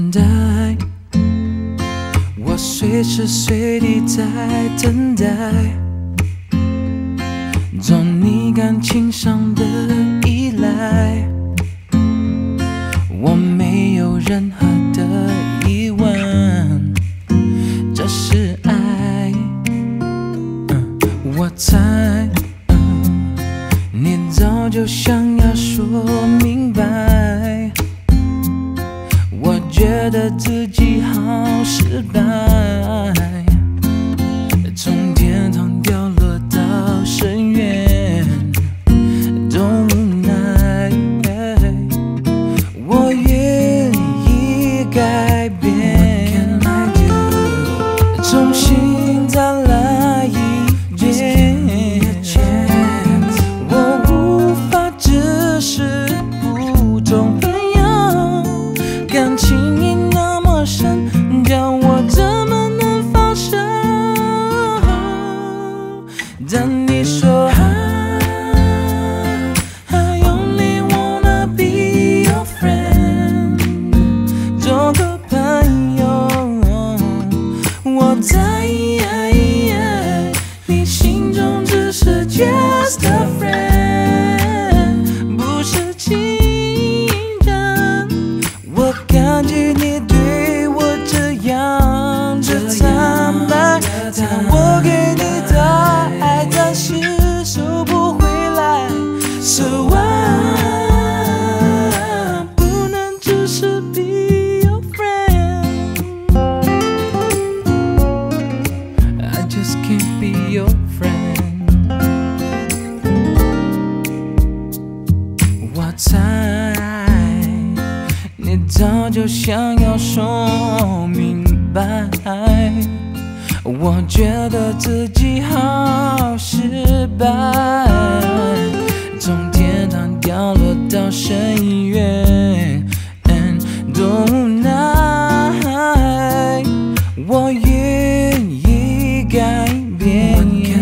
等待，我随时随地在等待，做你感情上的依赖。我没有任何的疑问，这是爱。我猜，你早就想要说明白。我觉得自己好失败，从天堂掉落到深渊，都无奈。我愿意改变，重新再来一遍。我无法只是普通朋友，感情已那么深，叫我怎么能放手？但你说 I only wanna be your friend， 做个朋友，我在你心中只是 just a friend， 不是情人。我感激你对我这样的坦白，但我给你的爱暂时收不回来。So I 不能只是 be your friend， I just can't be your friend。 我猜你早就想要说明白，我觉得自己好失败，从天堂掉落到深渊，多无奈。我愿意改变，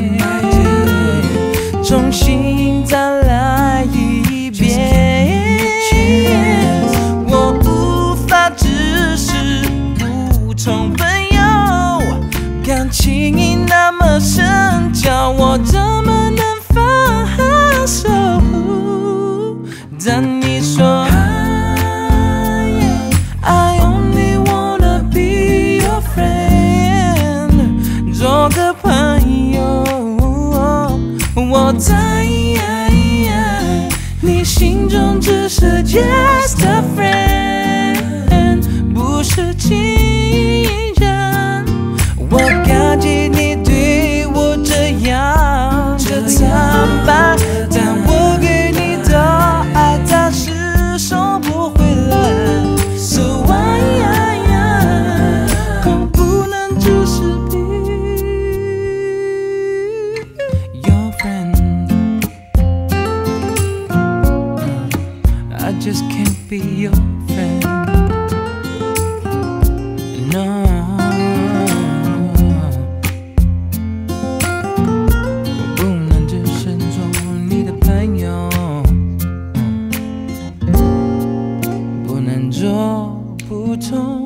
重新再来一遍。我无法只是普通朋友，感情已那么深，叫我怎么能放手？但你说 I only wanna be your friend， 做个朋友，我在你心中只是 just a friend， 不是情人。我感激你对我这样的坦白，但我给你的爱暂时收不回来。So why 不能只是 be your friend，I just can't be your friend。No， 我不能只是做你的朋友，不能做普通